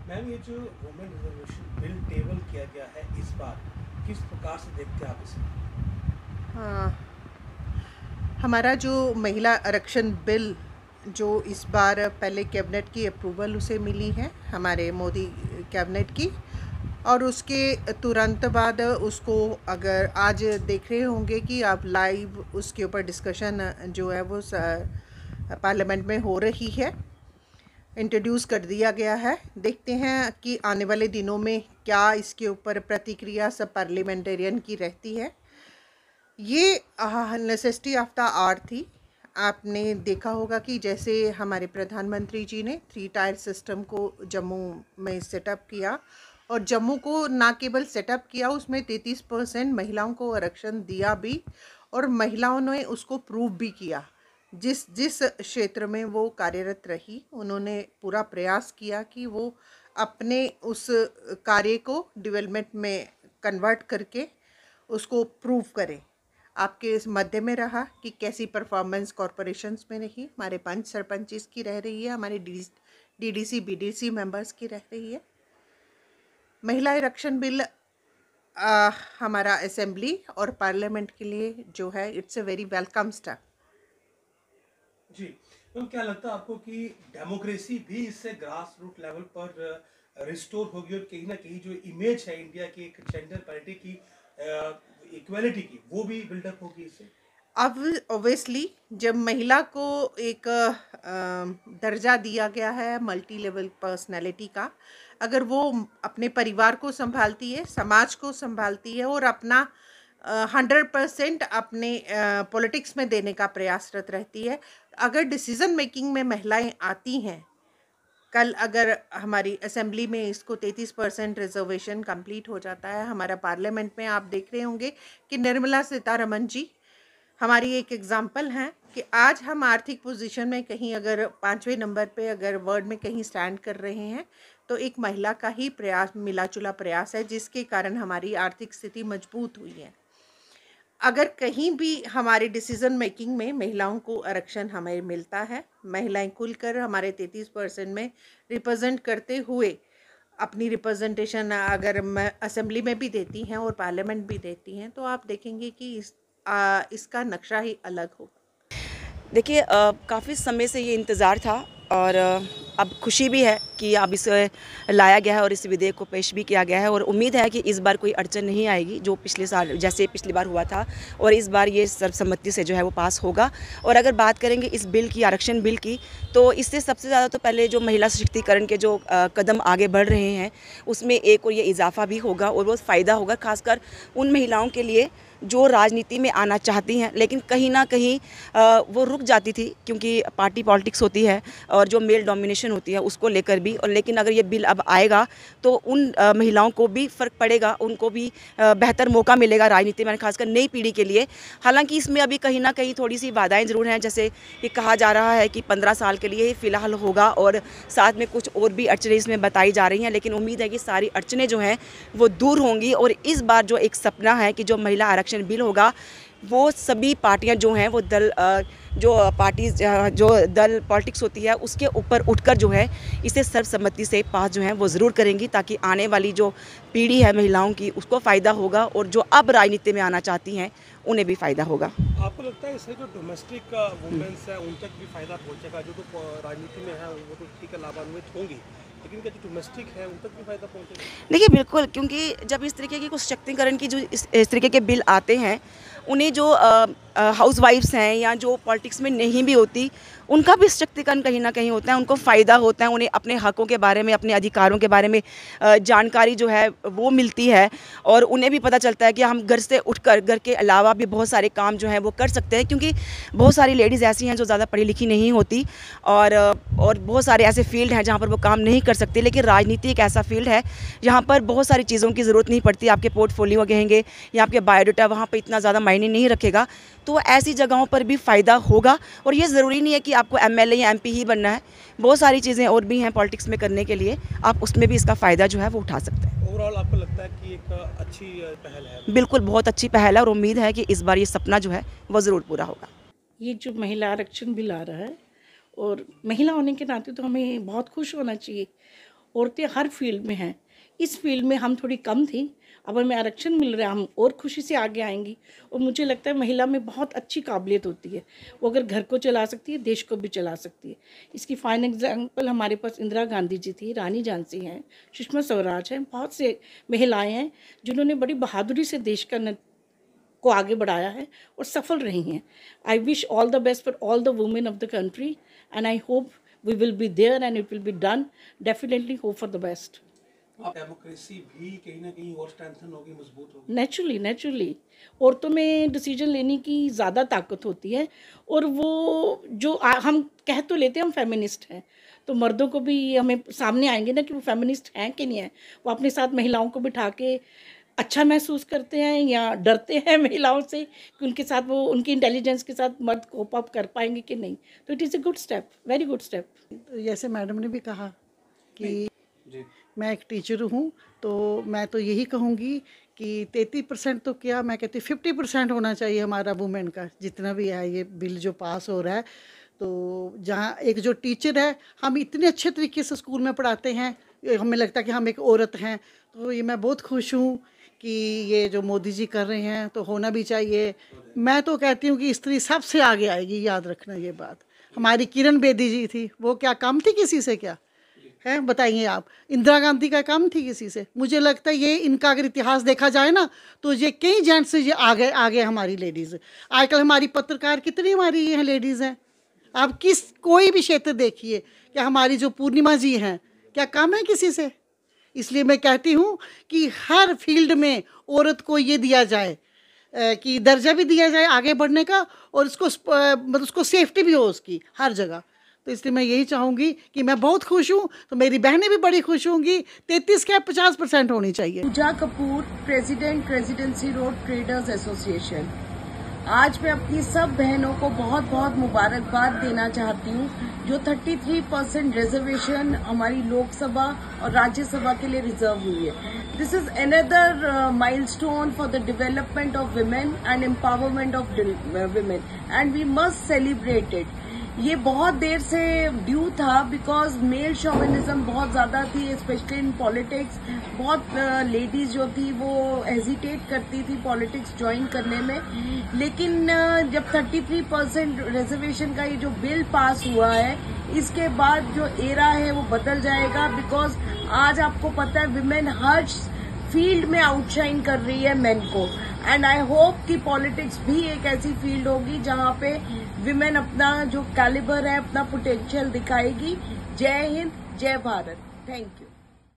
Ma'am, ये जो women reservation bill table किया गया है इस बार, किस प्रकार से देखते हैं आप इसे? हाँ, हमारा जो महिला आरक्षण बिल जो इस बार पहले कैबिनेट की अप्रूवल उसे मिली है, हमारे मोदी कैबिनेट की, और उसके तुरंत बाद उसको अगर आज देख रहे होंगे कि आप लाइव उसके ऊपर डिस्कशन जो है वो पार्लियामेंट में हो रही है, इंट्रोड्यूस कर दिया गया है। देखते हैं कि आने वाले दिनों में क्या इसके ऊपर प्रतिक्रिया सब पार्लियामेंटेरियन की रहती है। ये नेसेसिटी ऑफ द आवर थी। आपने देखा होगा कि जैसे हमारे प्रधानमंत्री जी ने 3 टायर सिस्टम को जम्मू में सेटअप किया, और जम्मू को ना केवल सेटअप किया, उसमें 33% महिलाओं को आरक्षण दिया भी, और महिलाओं ने उसको प्रूव भी किया। जिस जिस क्षेत्र में वो कार्यरत रही, उन्होंने पूरा प्रयास किया कि वो अपने उस कार्य को डेवलपमेंट में कन्वर्ट करके उसको प्रूव करें। आपके इस मध्य में रहा कि कैसी परफॉर्मेंस कॉरपोरेशंस में रही, हमारे पंच सरपंच की रह रही है, हमारे डीडीसी बीडीसी मेंबर्स की रह रही है। महिला आरक्षण बिल हमारा असेंबली और पार्लियामेंट के लिए जो है, it's a very welcome step. जी, तो क्या लगता है आपको कि डेमोक्रेसी भी इससे ग्रास रूट लेवल पर रिस्टोर होगी, और कहीं ना कहीं जो इमेज है इंडिया की एक जेंडर पैरिटी की, इक्वालिटी की, वो भी बिल्डअप होगी इससे? अब ऑब्वियसली जब महिला को एक दर्जा दिया गया है मल्टी लेवल पर्सनैलिटी का, अगर वो अपने परिवार को संभालती है, समाज को संभालती है, और अपना 100% अपने पॉलिटिक्स में देने का प्रयासरत रहती है, अगर डिसीज़न मेकिंग में महिलाएं आती हैं, कल अगर हमारी असेंबली में इसको 33% रिजर्वेशन कंप्लीट हो जाता है, हमारा पार्लियामेंट में आप देख रहे होंगे कि निर्मला सीतारमण जी हमारी एक एग्जाम्पल हैं कि आज हम आर्थिक पोजीशन में कहीं अगर 5वें नंबर पे अगर वर्ल्ड में कहीं स्टैंड कर रहे हैं, तो एक महिला का ही प्रयास, मिला जुला प्रयास है, जिसके कारण हमारी आर्थिक स्थिति मजबूत हुई है। अगर कहीं भी हमारे डिसीजन मेकिंग में महिलाओं को आरक्षण हमें मिलता है, महिलाएं खुलकर हमारे 33% में रिप्रेजेंट करते हुए अपनी रिप्रेजेंटेशन अगर असेंबली में भी देती हैं और पार्लियामेंट भी देती हैं, तो आप देखेंगे कि इसका नक्शा ही अलग हो। देखिए, काफ़ी समय से ये इंतज़ार था, और अब खुशी भी है कि अब इसे लाया गया है और इस विधेयक को पेश भी किया गया है, और उम्मीद है कि इस बार कोई अड़चन नहीं आएगी, जो पिछले साल जैसे पिछली बार हुआ था, और इस बार ये सर्वसम्मति से जो है वो पास होगा। और अगर बात करेंगे इस बिल की, आरक्षण बिल की, तो इससे सबसे ज़्यादा तो पहले जो महिला सशक्तिकरण के जो कदम आगे बढ़ रहे हैं, उसमें एक और ये इजाफा भी होगा और बहुत फ़ायदा होगा, खासकर उन महिलाओं के लिए जो राजनीति में आना चाहती हैं, लेकिन कहीं ना कहीं वो रुक जाती थी, क्योंकि पार्टी पॉलिटिक्स होती है और जो मेल डोमिनेशन होती है उसको लेकर भी। और लेकिन अगर ये बिल अब आएगा तो उन महिलाओं को भी फ़र्क पड़ेगा, उनको भी बेहतर मौका मिलेगा राजनीति में, खासकर नई पीढ़ी के लिए। हालांकि इसमें अभी कहीं ना कहीं थोड़ी सी बाधाएं ज़रूर हैं, जैसे ये कहा जा रहा है कि 15 साल के लिए फ़िलहाल होगा, और साथ में कुछ और भी अड़चनें इसमें बताई जा रही हैं, लेकिन उम्मीद है कि सारी अड़चनें जो हैं वो दूर होंगी। और इस बार जो एक सपना है कि जो महिला आरक्षण बिल होगा, वो सभी पार्टियां जो हैं वो जो दल पॉलिटिक्स होती है उसके ऊपर उठकर जो है इसे सर्वसम्मति से पास जो है वो ज़रूर करेंगी, ताकि आने वाली जो पीढ़ी है महिलाओं की उसको फ़ायदा होगा, और जो अब राजनीति में आना चाहती हैं उन्हें भी फ़ायदा होगा। आपको लगता है इससे जो डोमेस्टिक वुमेन्स है उन तक भी फायदा पहुंचेगा? जो तो राजनीति में है वो तो ठीक है, लाभान्वित होंगी, लेकिन क्या जो डोमेस्टिक है उन तक भी फायदा पहुंचेगा? देखिए, बिल्कुल, क्योंकि जब इस तरीके की कुछ सशक्तिकरण की जो इस तरीके के बिल आते हैं, उन्हें जो हाउस वाइफ्स हैं या जो पॉलिटिक्स में नहीं भी होती, उनका भी सशक्तिकरण कहीं ना कहीं होता है, उनको फ़ायदा होता है, उन्हें अपने हकों के बारे में, अपने अधिकारों के बारे में जानकारी जो है वो मिलती है, और उन्हें भी पता चलता है कि हम घर से उठकर घर के अलावा भी बहुत सारे काम जो हैं वो कर सकते हैं, क्योंकि बहुत सारी लेडीज़ ऐसी हैं जो ज़्यादा पढ़ी लिखी नहीं होती, और बहुत सारे ऐसे फील्ड हैं जहाँ पर वो काम नहीं कर सकती। लेकिन राजनीति एक ऐसा फील्ड है जहाँ पर बहुत सारी चीज़ों की ज़रूरत नहीं पड़ती, आपके पोर्टफोलियो कहेंगे या आपके बायोडाटा वहाँ पर इतना ज़्यादा मायने नहीं रखेगा, तो ऐसी जगहों पर भी फ़ायदा होगा। और ये ज़रूरी नहीं है कि आपको एमएलए या एमपी ही बनना है, बहुत सारी चीज़ें और भी हैं पॉलिटिक्स में करने के लिए, आप उसमें भी इसका फ़ायदा जो है वो उठा सकते हैं। ओवरऑल आपको लगता है कि एक अच्छी पहल है? बिल्कुल, बहुत अच्छी पहल है, और उम्मीद है कि इस बार ये सपना जो है वो ज़रूर पूरा होगा। ये जो महिला आरक्षण बिल आ रहा है, और महिला होने के नाते तो हमें बहुत खुश होना चाहिए, औरतें हर फील्ड में हैं। इस फील्ड में हम थोड़ी कम थी, अब हमें आरक्षण मिल रहा है, हम और खुशी से आगे आएंगी। और मुझे लगता है महिला में बहुत अच्छी काबिलियत होती है, वो अगर घर को चला सकती है, देश को भी चला सकती है। इसकी फाइन एग्जाम्पल हमारे पास इंदिरा गांधी जी थी, रानी झांसी हैं, सुषमा स्वराज हैं, बहुत से महिलाएं हैं जिन्होंने बड़ी बहादुरी से देश को आगे बढ़ाया है और सफल रही हैं। I wish all the best for all the women of the country and I hope we will be there and it will be done. Definitely hope for the best. Democracy भी कहीं ना कहीं और स्ट्रेंथन होगी, मजबूत होगी। Naturally औरतों में डिसीजन लेने की ज़्यादा ताकत होती है। और वो जो हम कह तो लेते हैं हम फेमिनिस्ट हैं, तो मर्दों को भी हमें सामने आएंगे ना कि वो फेमिनिस्ट हैं कि नहीं है। वो अपने साथ महिलाओं को बिठा के अच्छा महसूस करते हैं या डरते हैं महिलाओं से कि उनके साथ वो उनकी इंटेलिजेंस के साथ मर्द कोप अप कर पाएंगे कि नहीं। तो it is a good step, very good step. जैसे मैडम ने भी कहा कि जी। मैं एक टीचर हूँ, तो मैं तो यही कहूँगी कि 33% तो क्या, मैं कहती 50% होना चाहिए हमारा वुमेन का, जितना भी है ये बिल जो पास हो रहा है। तो जहाँ एक जो टीचर है, हम इतने अच्छे तरीके से स्कूल में पढ़ाते हैं, हमें लगता है कि हम एक औरत हैं। तो ये मैं बहुत खुश हूँ कि ये जो मोदी जी कर रहे हैं, तो होना भी चाहिए। मैं तो कहती हूँ कि स्त्री सबसे आगे आएगी, याद रखना ये बात। हमारी किरण बेदी जी थी, वो क्या कम थी किसी से? क्या है बताइए आप? इंदिरा गांधी का कम थी किसी से? मुझे लगता है ये इनका अगर इतिहास देखा जाए ना, तो ये कई जेंट्स से ये आगे हमारी लेडीज़। आजकल हमारी पत्रकार कितनी हमारी ये लेडीज़ हैं। आप कोई भी क्षेत्र देखिए, क्या हमारी जो पूर्णिमा जी हैं क्या कम है किसी से? इसलिए मैं कहती हूँ कि हर फील्ड में औरत को ये दिया जाए कि दर्जा भी दिया जाए आगे बढ़ने का, और मतलब उसको सेफ्टी भी हो उसकी हर जगह। तो इसलिए मैं यही चाहूँगी कि मैं बहुत खुश हूँ, तो मेरी बहनें भी बड़ी खुश होंगी। 33 क्या 50% होनी चाहिए। Pooja Kapoor, president residency road traders association. आज मैं अपनी सब बहनों को बहुत बहुत मुबारकबाद देना चाहती हूँ जो 33% रिजर्वेशन हमारी लोकसभा और राज्यसभा के लिए रिजर्व हुई है। This is another milestone for the development of women and empowerment of women and we must celebrate it. ये बहुत देर से ड्यू था बिकॉज मेल शोविनिज्म बहुत ज्यादा थी, स्पेशली इन पॉलिटिक्स। बहुत लेडीज जो थी वो हेजिटेट करती थी पॉलिटिक्स ज्वाइन करने में। लेकिन जब 33% रिजर्वेशन का ये जो बिल पास हुआ है, इसके बाद जो एरा है वो बदल जाएगा। बिकॉज आज आपको पता है विमेन हर फील्ड में आउटशाइन कर रही है मेन को। एंड आई होप कि पॉलिटिक्स भी एक ऐसी फील्ड होगी जहां पे विमेन अपना जो कैलिबर है, अपना पोटेंशियल दिखाएगी। जय हिंद, जय भारत। Thank you.